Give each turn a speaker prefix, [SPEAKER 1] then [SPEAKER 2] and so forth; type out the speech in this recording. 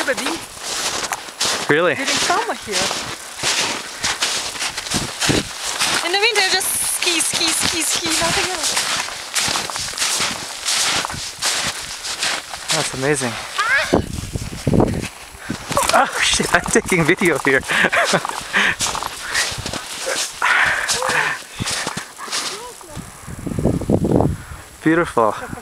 [SPEAKER 1] the beach.
[SPEAKER 2] Really?
[SPEAKER 1] Getting summer here. In the winter, just ski, ski, ski, ski, nothing else.
[SPEAKER 2] That's amazing. Oh shit, I'm taking video here. Beautiful.